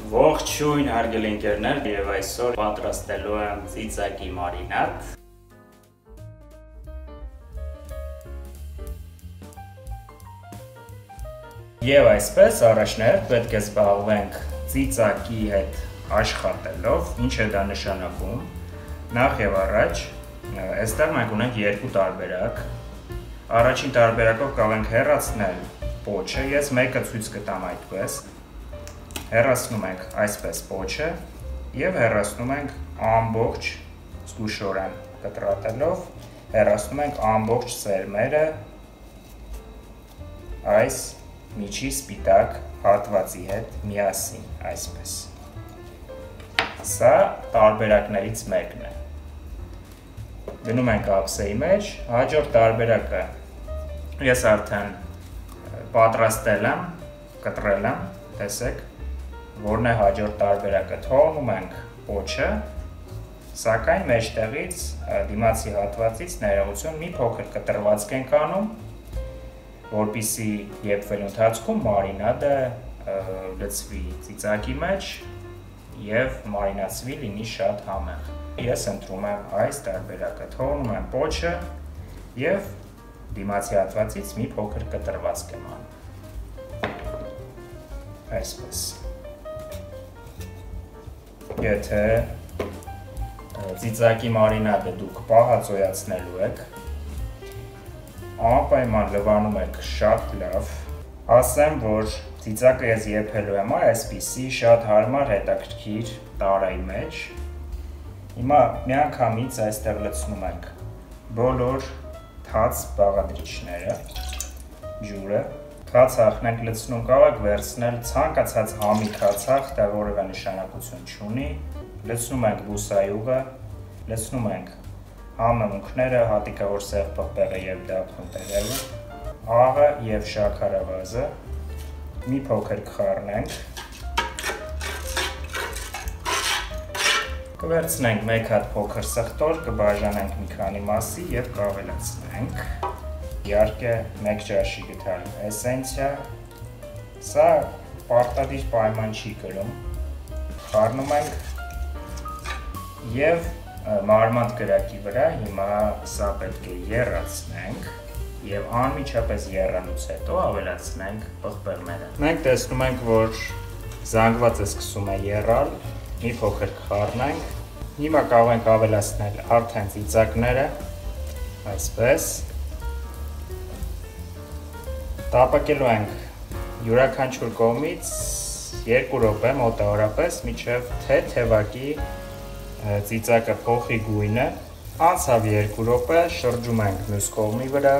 Ողջույն հարգելի ընկերներ, եւ այսօր պատրաստելու եմ ծիծակի մարինադ։ Եվ այսպես առաջներդ պետք է զբաղվենք ծիծակի հետ աշխատելով, ինչ է դա նշանակում։ Նախ եւ առաջ, այստեղ մենք ունենք երկու տարբերակ։ Առաջին տարբերակով կարող ենք հեռացնել պոչը, ես մեկը ցույց կտամ այդպես։ Հեռացնում ենք այսպես պոչը եւ հեռացնում ենք ամբողջ զգուշորեն կտրատելով, հեռացնում ենք ամբողջ սերմերը այս միջի սպիտակ հատվածի հետ միասին, այսպես։ Սա տարբերակներից մեկն է։ Դնում ենք ափսեի մեջ, հաջորդ տարբերակը ես արդեն պատրաստել եմ, կտրել եմ, տեսեք, որն է հաջորդ տարբերակը, թողնում ենք պոչը, սակայն մեջտեղից դիմացի հատվածից ներողություն մի փոքր կտրվածք ենք անում, որպեսզի եփվելու ընթացքում մարինադը լցվի ծիծակի մեջ եւ մարինացվի, լինի շատ համեղ։ Ես ընտրում եմ այս տարբերակը, թողնում եմ պոչը եւ դիմացի հատվածից մի փոքր կտրվածք եմ անում։ Այսպես։ Եթե ծիծակի մարինադը դուք պահածոյացնելու եք, անպայման լվանում եք շատ լավ, ասեմ, որ ծիծակը ես եփելու եմ այսպիսի շատ հարմար հետաքրքիր տարայի մեջ, հիմա միանգամից այստեղ լցնում ենք բոլոր թաց բաղադրիչները, ջուրը, Քացախն ենք լցնում, կարող եք վերցնել ցանկացած համի քացախ, դա որևէ նշանակություն չունի, լցնում ենք բուսայուղը, լցնում ենք համեմունքները, հատիկավոր սև պղպեղը եւ դափնու տերևը, աղը եւ շաքարավազը, մի փոքր կխառնենք, կվերցնենք մեկ հատ փոքր սխտոր, կբաժանենք մի քանի մասի եւ կավելացնենք։ Իհարկե մեկ ճաշի գթալ էսենցիա, սա պարտադիր պայման չի կրում, խառնում ենք և մարմանդ կրակի վրա հիմա սա պետք է եռացնենք և անմիջապես եռանուց հետո ավելացնենք պղպեղները։ Մենք տեսնում ենք, որ զանգվածը սկսում է եռալ, մի փոքր կխառնենք, հիմա կարող ենք ավելացնել արդեն ծիծակները, այսպես, տապակելու ենք յուրաքանչյուր կողմից 2 րոպե մոտավորապես մինչև թեթևակի ծիծակը փոխի գույնը, անցավ 2 րոպե, շրջում ենք մյուս կողմի վրա,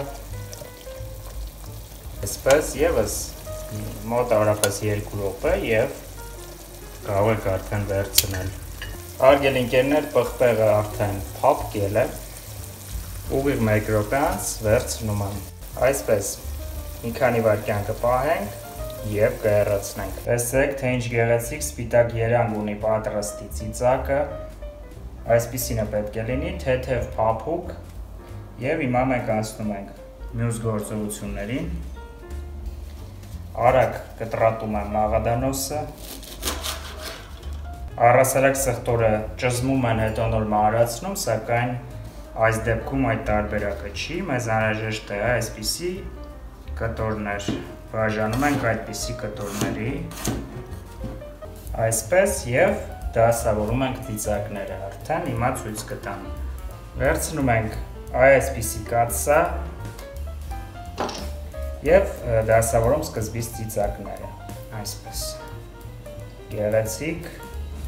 այսպես եւս մոտավորապես 2 րոպե եւ կարող եք արդեն վերցնել։ Հարգելի ընկերներ, պղպեղը արդեն փափկել է, ուղիղ 1 րոպե անց վերցնում եմ, այսպես մի քանի վայրկյան կպահենք եւ կեռացնենք։ Տեսեք, թե ինչ գեղեցիկ սպիտակ երանգ ունի պատրաստի ծիծակը, այսպիսին է պետք է լինի, թեթև փափուկ եւ հիմա մենք անցնում ենք մյուս գործողություններին։ Արագ կտրատում եմ մաղադանոսը։ Առհասարակ սխտորը ճզմում են, հետո նոր մարացնում, սակայն այս դեպքում այդ տարբերակը չի, մեզ անհրաժեշտ է այսպիսի կտորներ, բաժանում ենք այդպիսի կտորների, այսպես և դասավորում ենք ծիծակները արդեն, հիմա ցույց կտամ։ Վերցնում ենք այսպիսի կաթսա և դասավորում սկզբից ծիծակները, այսպես, գեղեցիկ,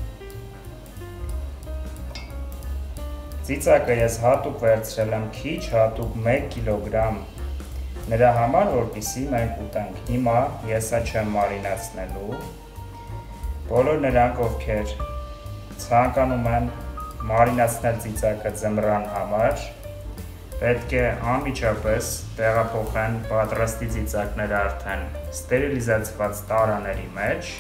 ծիծակը ես հատուկ վերցրել եմ քիչ, հատուկ 1 կիլոգրամ նրա համար, որպեսզի մենք ուտենք։ Հիմա ես սա չեմ մարինացնելու։ Բոլոր նրանք, ովքեր ցանկանում են մարինացնել ծիծակը ձմռան համար, պետք է անմիջապես տեղափոխեն պատրաստի ծիծակները արդեն ստերիլիզացված տարաների մեջ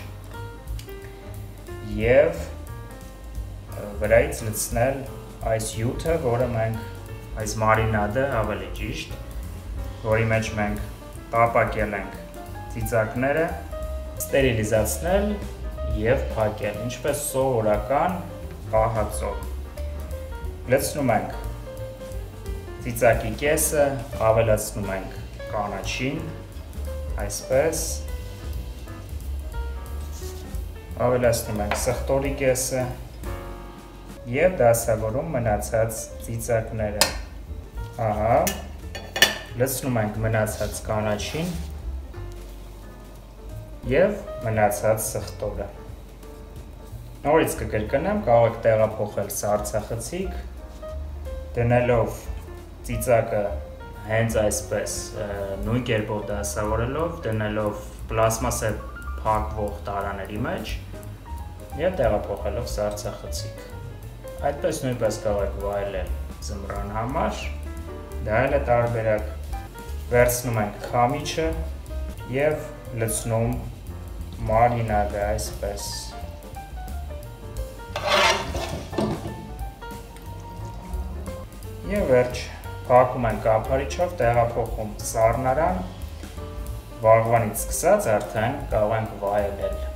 եւ վրայից լցնել այս հյութը, որը մենք այս մարինադը ավելի ճիշտ, որի մեջ մենք տապակել ենք ծիծակները, ստերիլիզացնել և փակել, ինչպես սովորական ահածով։ Լցնում ենք ծիծակի կեսը, ավելացնում ենք կանաչին, այսպես, ավելացնում ենք սխտորի կեսը և դասավորում մնացած ծիծակները, ահա, լցնում ենք մնացած կանաչին և մնացած սխտորը։ Նորից կկրկնեմ, կարող եք տեղափոխել սառցախցիկ, դնելով ծիծակը հենց այսպես նույն կերպով դասավորելով, դնելով պլաստմասե փակվող տարաների մեջ և տեղափոխելով սառցախցիկ։ Այդպես նույնպես կարող եք վայելել ձմռան համար, դա էլ է տարբերակ։ Վերցնում ենք խամիչը և լցնում մարինադը այսպես։ Եվ վերջ, փակում ենք կափարիչով, տեղափոխում սառնարան, վաղվանից սկսած արդեն կարող ենք վայելել։